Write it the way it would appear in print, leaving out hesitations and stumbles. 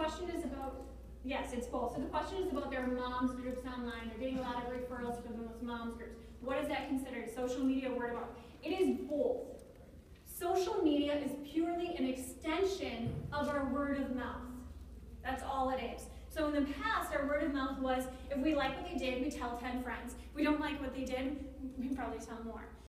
question is about, yes, it's both. So the question is about their moms groups online. They're getting a lot of referrals from those moms groups. What is that considered? Social media, word of mouth. It is both. Social media is purely an extension of our word of mouth. That's all it is. So in the past, our word of mouth was, if we like what they did, we tell 10 friends. If we don't like what they did, we probably tell more.